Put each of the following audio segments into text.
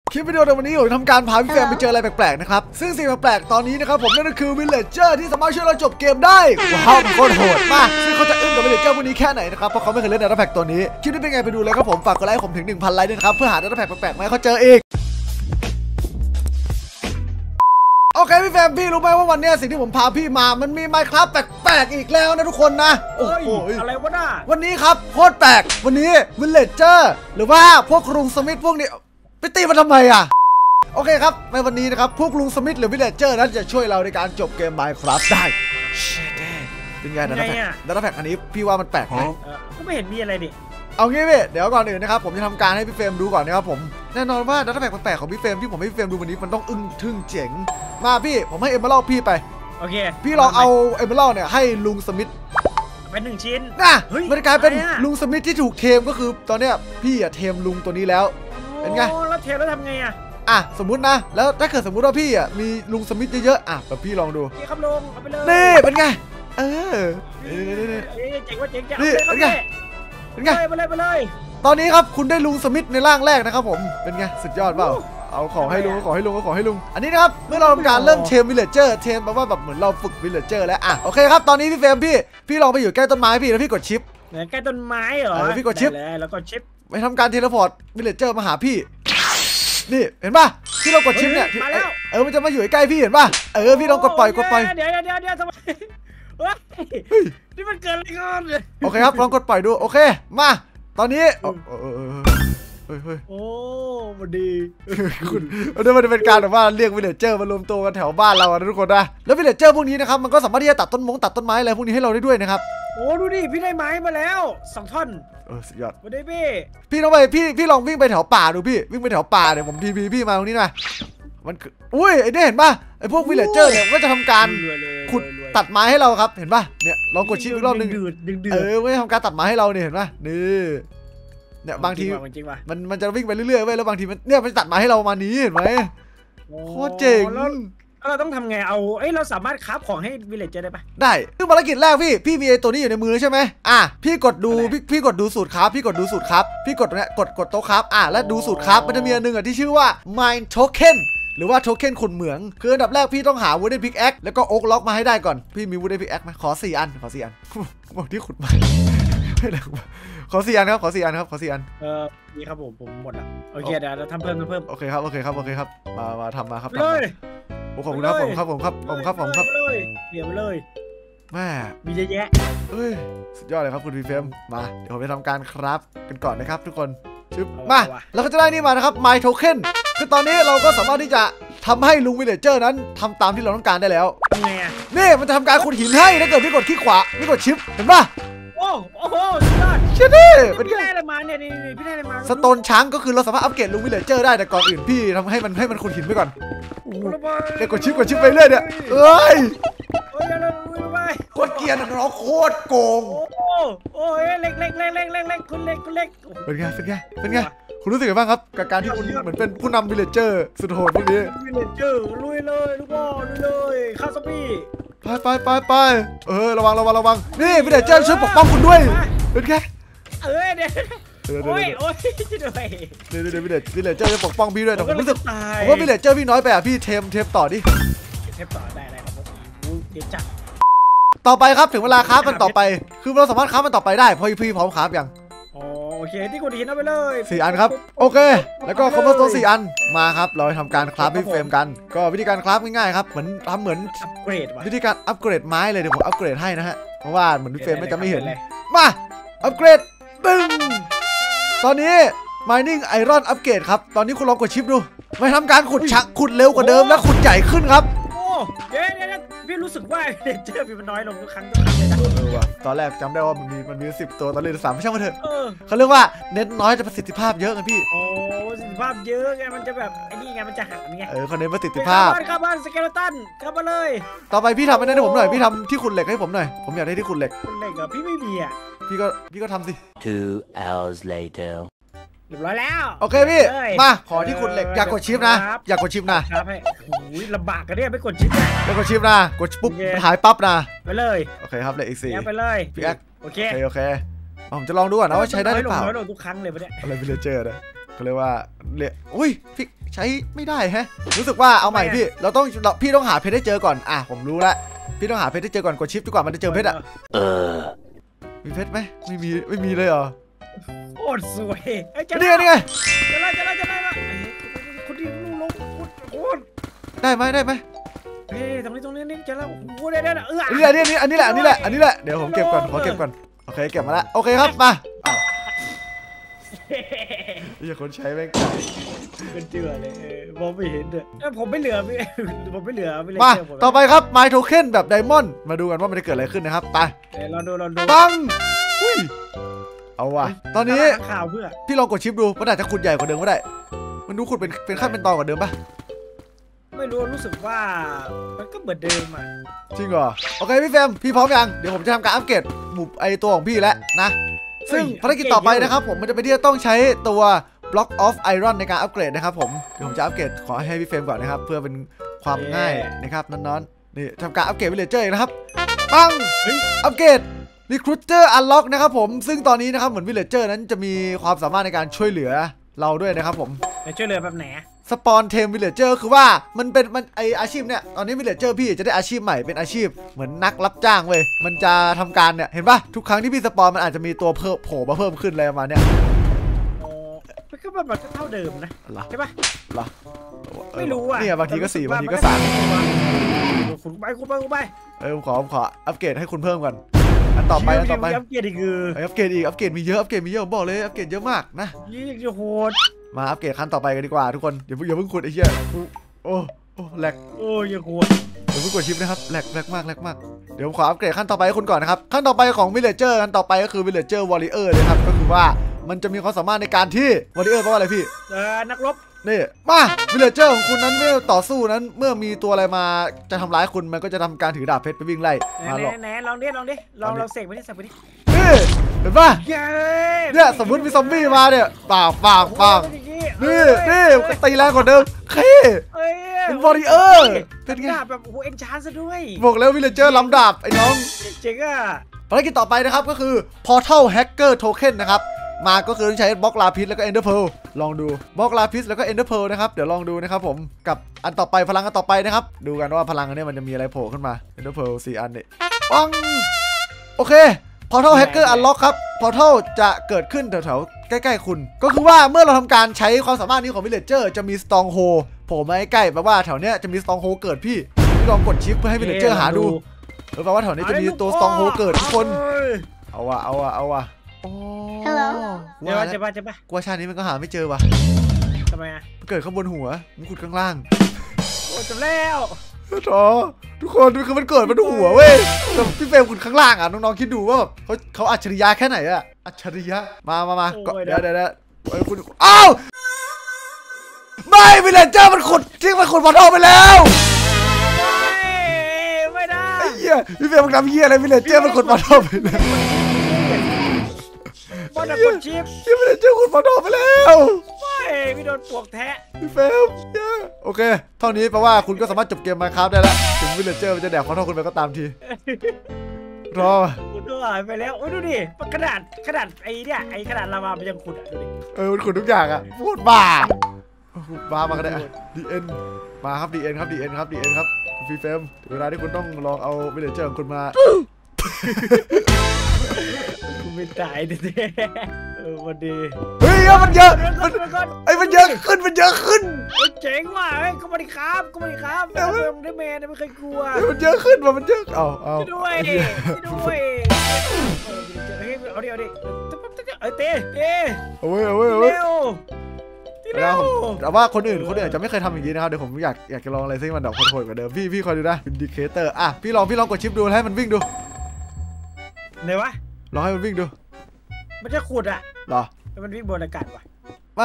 คลิปวิดีโอในวันนี้ผมทำการพาพี่แฟมไปเจออะไรแปลกๆนะครับซึ่งสิ่งแปลกๆตอนนี้นะครับผมนั่นก็คือวิลเลจเจอร์ที่สามารถช่วยเราจบเกมได้ว้าวมันโคตรโหดมากซึ่งเขาจะอึ้งกับวิลเลจเจอร์พวกนี้แค่ไหนนะครับเพราะเขาไม่เคยเล่นดัตต้าแพ็กตัวนี้คลิปนี้เป็นไงไปดูเลยครับผมฝากกดไลค์ผมถึง 1,000 ไลค์ด้วยนะครับเพื่อหาดัตต้าแพ็กแปลกๆมาให้เขาเจออีกโอเคพี่แฟมพี่รู้ไหมว่าวันนี้สิ่งที่ผมพาพี่มามันมี Minecraft แปลกๆอีกแล้วนะทุกคนนะโอ้โหอะไรวะน่ะวันนี้ครับโคตรแปลกวันนี้วิลเลจเจอร์หรือว่าพวกลุงสมิธพวกนี้ไปตีมันทำไมอ่ะโอเคครับในวันนี้นะครับพวกลุงสมิธหรือวิลเลจเจอร์นั้นจะช่วยเราในการจบเกม Minecraft ได้เชดเด้เป็นไงดัตต้าแพ็กอันนี้พี่ว่ามันแปลกไหมก็ไม่เห็นมีอะไรดิเอางี้พี่เดี๋ยวก่อนอื่นนะครับผมจะทำการให้พี่เฟรมดูก่อนนะครับผมแน่นอนว่าดัตต้าแพ็กแปลกของพี่เฟรมที่ผมให้พี่เฟรมดูวันนี้มันต้องอึ้งทึ่งเจ๋งมาพี่ผมให้เอเมอรัลพี่ไปโอเคพี่ลองเอาเอเมอรัลเนี่ยให้ลุงสมิธเป็น1 ชิ้นนะมันกลายเป็นลุงสมิธที่ถูกเทมก็คือตอนเนี้ยพี่อะเทมลุงตัวนี้แล้วเป็นไงแล้วเทมแล้วทำไงสมมุตินะแล้วถ้าเกิดสมมุติว่าพี่อะมีลุงสมิธเยอะๆแบบพี่ลองดูพี่ครับลุงเอาไปเลยนี่เป็นไงเจ๋งว่าเจ๋งจังนี่เป็นไงไปเลยตอนนี้ครับคุณได้ลุงสมิธในร่างแรกนะครับผมเป็นไงสุดยอดเปล่าเอาของให้ลุงอันนี้นะครับเมื่อเราทำการเริ่มเทมวิลเลจเจอร์เทมแปลว่าแบบเหมือนเราฝึกวิลเลจเจอร์แล้วโอเคครับตอนนี้พี่เฟรมพี่ลองไปอยู่ใกล้ต้นไม้พี่แล้วพี่กดชิปใกล้ต้นไม้เหรอพี่กดชิปแล้วก็ชิปไปทำการเทเลพอร์ตวิลเลจเจอร์มาหาพี่นี่เห็นป่ะที่เรากดชิปเนี่ยมันจะมาอยู่ใกล้พี่เห็นป่ะพี่ลองกดปล่อยเดี๋ยวทำไมนี่มันเกิดอะไรกันโอเคครับลองกดปล่อยดูโอเคมาตอนนี้โอ้มันดีคุณมันจะเป็นการแบบว่าเรียกวิลเลจเจอร์มารวมตัวกันแถวบ้านเราอะทุกคนนะแล้ววิลเลจเจอร์พวกนี้นะครับมันก็สามารถที่จะตัดต้นไม้อะไรพวกนี้ให้เราได้ด้วยนะครับโอ้ดูดิพี่ได้ไม้มาแล้ว2 ท่อนสุดยอดมาได้พี่ต้องไปพี่ลองวิ่งไปแถวป่าดูพี่วิ่งไปแถวป่าเดี๋ยวผมพี่มาตรงนี้หน่อยมันอุ้ยไอ้นี่เห็นป่ะไอ้พวกวิลเลจเจอร์เนี่ยก็จะทำการขุดตัดไม้ให้เราครับเห็นป่ะเนี่ยลองกดชิปอีกรอบนึงไม่ทำการตัดไม้ให้เราเนี่ยเห็นป่ะนี่เนี่ยบางทีมันจะวิ่งไปเรื่อยๆเว้ยแล้วบางทีมันเนี่ยมันตัดมาให้เรามานี้เห็นไหมโคตรเจ๋งแล้วเราต้องทำไงเราสามารถคราฟของให้วิลเลจเจอร์ได้ปะได้คือภารกิจแรกพี่มีไอตัวนี้อยู่ในมือใช่ไหมพี่กดดูพี่กดดูสูตรคราฟพี่กดดูสูตรคราฟพี่กดเนี่ยกดโต๊ะคราฟแล้วดูสูตรคราฟมันจะมีอันนึงที่ชื่อว่า Mine Token หรือว่าโทเค็นขุดเหมืองคืออันดับแรกพี่ต้องหา Wooden Pickaxe แล้วก็ Oak Log มาให้ได้ก่อนพี่มี Wooden Pickaxe ไหมขอ4 อันบอกที่ขุดมาขอ4 อันครับขอ4 อันนี่ครับผมหมดละโอเคเดี๋ยวเราทำเพิ่มโอเคครับมาทำมาครับเลยขอบคุณครับผมครับเดี๋ยวไปเลยแม่มีเยอะแยะสุดยอดเลยครับคุณพีเฟมมาเดี๋ยวผมไปทำการครับกันก่อนนะครับทุกคนชิปมาเราก็จะได้นี่มานะครับ My Token คือตอนนี้เราก็สามารถที่จะทำให้ลุงวิลเลจเจอร์นั้นทำตามที่เราต้องการได้แล้วนี่มันจะทำการขุดหินให้ถ้าเกิดพี่กดคลิกขวาพี่กดชิปเห็นป่ะโอ้โหสุดยอดเช่นนี้พี่ได้อะไรมาเนี่ยพี่ได้อะไรมาสโตนช้างก็คือเราสามารถอัปเกรดลุงวิลเลจเจอร์ได้แต่ก่อนอื่นพี่ทำให้มันขุดหินไปก่อนเดี๋ยวกดชิปไปเรื่อยเนี่ยโคตรเกียร์น้องโคตรโกงโอ้ยเล็กคุณเล็กเป็นไงคุณรู้สึกยังไงบ้างครับกับการที่คุณเหมือนเป็นผู้นำวิลเลจเจอร์สุดโหดพวกนี้วิลเลจเจอร์ลุยเลยลูกบอลลุยเลยข้าซอมบี้ไประวังนี่วิลเลจเจอร์ช่วยปกป้องคุณด้วยเป็นไงเดี๋ยวโอ้ยด้วยเดี๋ยววิลเลจเจอร์จะปกป้องพี่ด้วยแต่ผมรู้สึกว่าวิลเลจเจอร์พี่น้อยไปพี่เทมต่อดิเทมต่อได้ครับผมเดี๋ยวจัดต่อไปครับถึงเวลาคราฟมันต่อไปคือเราสามารถคราฟมันต่อไปได้พอพี่พร้อมคราฟยังโอเคที่กดหินเอาไปเลย 4 อันครับโอเคแล้วก็คอมโบตัว4 อันมาครับเราทำการคราฟให้เฟรมกันก็วิธีการคราฟง่ายๆครับเหมือนอัปเกรดวิธีการอัปเกรดไม้เลยเดี๋ยวผมอัปเกรดให้นะฮะเพราะว่าเหมือนเฟรมจะไม่เห็นมาอัปเกรดตึ้งตอนนี้ Mining Iron อัปเกรดครับตอนนี้คุณลองกดชิปดูไม่ทำการขุดเร็วกว่าเดิมและขุดใหญ่ขึ้นครับโอ้เดี๋ยวพี่รู้สึกว่าเจอพี่มันน้อยลงทุกครั้งเลยนะตอนแรกจำได้ว่ามันมี10 ตัวตอนนี้3ไม่ใช่มาเถอะเขาเรียกว่าเน็ตน้อยจะประสิทธิภาพเยอะไงพี่ประสิทธิภาพเยอะไงมันจะแบบไอ้นี่ไงมันจะหักไงเขาเน้นประสิทธิภาพเข้าบ้านสเกเลตันเข้ามาเลยต่อไปพี่ทำให้ได้ผมหน่อยพี่ทำที่ขุดเหล็กให้ผมหน่อยผมอยากได้ที่ขุดเหล็กเหรอพี่ไม่มีพี่ก็ทำสิ 2 hours later เรียบร้อยแล้วโอเคพี่มาขอที่ขุดเหล็กอยากกดชิปนะอยากกดชิปนะครับลำบากกันเนี่ยไม่กดชิปไม่กดชิปนะกดปุ๊บหายปั๊บนะไปเลยโอเคครับเหล็กอีก4 ไปเลยพี่แอ๊กโอเคผมจะลองดูก่อนนะว่าใช้ได้หรือเปล่าทุกครั้งเลยปะเนี่ยอะไรวิลเลจเจอร์นะเขาเรียกว่าอุ้ยพี่ใช้ไม่ได้แฮะรู้สึกว่าเอาใหม่พี่พี่ต้องหาเพชรให้เจอก่อนผมรู้แล้วพี่ต้องหาเพชรให้เจอก่อนกดชิปดีกว่ามันจะเจอเพชรอะมีเพชรไหมไม่มีเลยเหรอโคตรสวยนี่ไงจะไล่คนที่ลงโคตรได้ไหมตรงนี้นี่จะแล้วโอ้โหได้อันนี้แหละเดี๋ยวผมเก็บก่อนขอเก็บก่อนโอเคเก็บมาแล้วโอเคครับมาอย่าคนใช้แม่งเป็นเจือเลยมองไม่เห็นเลยผมไม่เหลือมาต่อไปครับไมโทเค็นแบบไดมอนด์มาดูกันว่ามันจะเกิดอะไรขึ้นนะครับไปลองดูปังเอาว่ะตอนนี้ข่าวเพื่อพี่ลองกดชิปดูมันอาจจะขุดใหญ่กว่าเดิมก็ได้มันดูขุดเป็นขั้นเป็นตอนกว่าเดิมปะไม่รู้สึกว่ามันก็เหมือนเดิมอ่ะจริงเหรอโอเคพี่เฟรมพี่พร้อมยังเดี๋ยวผมจะทำการอัปเกรดหมู่ไอตัวของพี่แล้วนะซึ่งภารกิจต่อไปนะครับผมมันจะเป็นที่ต้องใช้ตัว Block of Iron ในการอัปเกรดนะครับผมเดี๋ยวผมจะอัปเกรดขอให้พี่เฟรมก่อนนะครับเพื่อเป็นความง่ายนะครับน้อนๆนี่ทำการอัปเกรดวิลเลเจอร์นะครับปังอัปเกรด Recruiter Unlock นะครับผมซึ่งตอนนี้นะครับเหมือนวิลเลเจอร์นั้นจะมีความสามารถในการช่วยเหลือเราด้วยนะครับผมช่วยเหลือแบบไหนสปอนเทมวิลเลเจอร์คือว่ามันไออาชีพเนี่ยตอนนี้วิลเลเจอร์พี่จะได้อาชีพใหม่เป็นอาชีพเหมือนนักรับจ้างเว้ยมันจะทำการเนี่ยเห็นปะทุกครั้งที่พี่สปอนมันอาจจะมีตัวโผล่มาเพิ่มขึ้นอะไรประมาณเนี้ยมันก็แบบเท่าเดิมนะใช่ปะไม่รู้อ่ะเนี่ยบางทีก็4บางทีก็คุณไปผมขออัปเกรดให้คุณเพิ่มก่อนอันต่อไปอัปเกรดอีกอัปเกรดมีเยอะผมบอกเลยอัปเกรดเยอะมากนะยิ่งโหดมาอัปเกรดขั้นต่อไปกันดีกว่าทุกคนอย่าเพิ่งขุดไอ้เหี้ยโอ้แหลกยังโหดเดี๋ยวเพิ่งกดชิปนะครับแหลกมากเดี๋ยวผมขออัปเกรดขั้นต่อไปให้คุณก่อนนะครับขั้นต่อไปของวิลเลเจอร์ขั้นต่อไปก็คือวิลเลเจอร์วอริเออร์นะครับก็คือว่ามันจะมีความสามารถในการที่วอริเออร์แปลว่าอะไรพี่นักรบนี่มาวิลเลเจอร์ของคุณนั้นเมื่อต่อสู้นั้นเมื่อมีตัวอะไรมาจะทำร้ายคุณมันก็จะทำการถือดาบเพชรไปวิ่งไล่มาลองดิลองเสกไปดินี่เห็นป่ะเนี่ยสมมติมีซอมบี้มาเนี่ยปังนี่ตีแรงกว่าเดิมเป็นวอริเออร์เป็นไงแบบโอ้โหเอ็นชานซะด้วยบอกแล้ววิลเลเจอร์ลำดาบไอ้น้องเจ๋งอ่ะภารกิจต่อไปนะครับก็คือ Portal Hacker Token นะครับมาก็คือต้องใช้บล็อกลาพิสแล้วก็ Ender Pearl ลองดูบล็อกลาพิสแล้วก็ Ender Pearl นะครับเดี๋ยวลองดูนะครับผมกับอันต่อไปพลังอันต่อไปนะครับดูกันว่าพลังอันนี้มันจะมีอะไรโผล่ขึ้นมา Ender Pearl 4 อันนี่ปังโอเค Portal Hacker Unlock ครับ Portal จะเกิดขึ้นแถวๆใกล้ๆคุณก็คือว่าเมื่อเราทำการใช้ความสามารถนี้ของ Villager จะมี Stronghold โผล่มาใกล้ๆแปลว่าแถวเนี้ยจะมี Stronghold เกิดพี่ลองกดชิปเพื่อให้ Villager หาดูแปลว่าแถวนี้จะมีตัว Stronghold เกิดทุกคนเอาว่ะโอ้เดี๋ยวจะไปกว่าชาตินี้มันก็หาไม่เจอว่ะทำไมมันเกิดข้างบนหัวมันขุดข้างล่างโอ้จำแล้วทุกคนคือมันเกิดบนหัวเว้ยแต่พี่เฟรมขุดข้างล่างอ่ะน้องๆคิดดูว่าแบบเขาอัจฉริยะแค่ไหนอะอัจฉริยะมาเดี๋ยวคุณอ้าวไม่วิลเลเจอร์มันขุดทิ้งมันขุดบอลออกไปแล้วไม่ได้เหี้ยพี่เฟรมมันทำเหี้ยอะไรวิลเลเจอร์มันขุดบอลออกไปแล้วบอลกดชิปพี่วิลเลเจอร์ขุดบอลออกไปแล้วพี่โดนปวกแทะพี่เฟรมโอเคเท่านี้แปลว่าคุณก็สามารถจบเกมมาครับได้แล้วถึงวิลเลเจอร์มันจะแดกของเท่าคุณไปก็ตามทีรอคุณตัวหายไปแล้วโอ้ยดูดิขนาดไอ้เนี่ยไอ้ขนาดลาวามันยังขุดอ่ะดูดิมันขุดทุกอย่างอ่ะพูดบ้ามาก็ได้ดีเอ็นมาครับดีเอ็นครับพี่เฟรมเวลาที่คุณต้องลองเอาวิลเลเจอร์ของคุณมาคุณไม่ตายดิวันดีเฮ้ยมันเยอะมันเยอะขึ้นเจ๋งว่ะก็มาดิครับได้แมนไม่เคยกลัวมันเยอะขึ้นมันเยอะเอาด้วยเอาดิเต้เอาไว้แต่ว่าคนอื่นจะไม่เคยทำอย่างนี้นะครับเดี๋ยวผมอยากจะลองอะไรซึ่งมันดอกโหดกว่าเดิมพี่คอยดูนะอินดิเคเตอร์พี่ลองกดชิปดูให้มันวิ่งดูไหนวะลองให้มันวิ่งดูมันจะขุดอ่ะหรอมันวิ่งบนอากาศวะไม่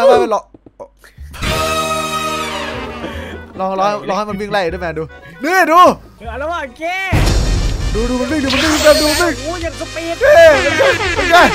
ลองให้มันวิ่งไล่ด้วยแมนดูนี่ดูแล้วว่าแกดูมันวิ่งดูโอ้ยังสปีดเป็นไง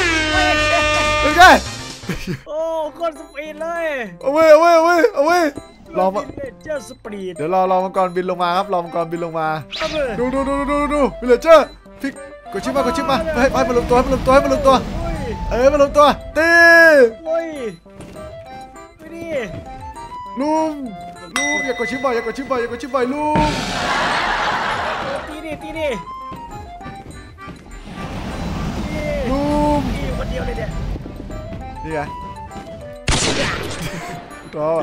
โอ้คนสปีดเลยเอาไว้ลองเจอสปีดเดี๋ยวรอมังกรบินลงมาครับรอมังกรบินลงมาดูวิลเลเจอร์พิกกดชิปมาให้มันลงตัวมันลงตัวมันลงตัวตีลุงอย่ากดชิปบ่อยอย่ากดชิปบ่อยอย่ากดชิปบ่อยลุงตีดิลุงตีอยู่คนเดียวเลยเนี่ยนี่ไงท้อ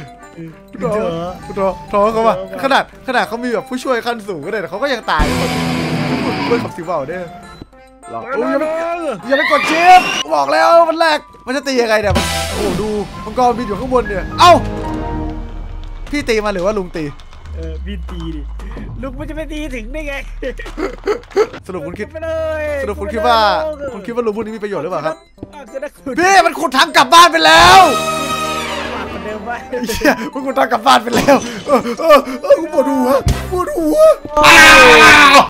เขาว่ะขนาดเขามีแบบผู้ช่วยขั้นสูงก็ได้แต่เขาก็ยังตายเพื่อนขับซิวเวลเนี่ยหรออย่าไปกดชิปบอกแล้วมันแรกมันจะตียังไงเนี่ยโอ้โหดูมังกรบินอยู่ข้างบนเนี่ยเอ้าพี่ตีมาหรือว่าลุงตีพี่ตีดิลุงมันจะไปตีถึงได้ไงสรุปคุณคิดไปเลยสรุปคุณคิดว่าลุงพวกนี้มีประโยชน์หรือเปล่าครับคือได้คุณพี่มันขุดทางกลับบ้านไปแล้วเหมือนเดิมไปเฮียมันขุดทางกลับบ้านไปแล้วกูปวดหัว